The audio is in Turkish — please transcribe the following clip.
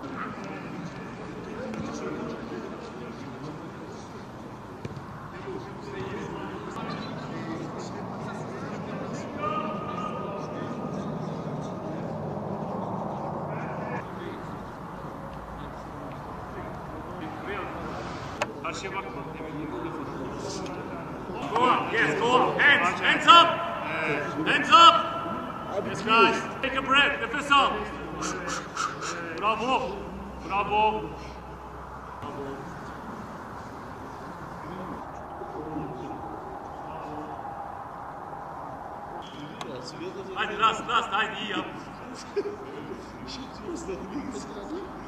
Karşıya bakma. Go up, yes, go up. Hands up! Hands up! Yes, guys, take a breath. Nefes al. Bravo. Bravo. Haydi last, haydi iyi yap.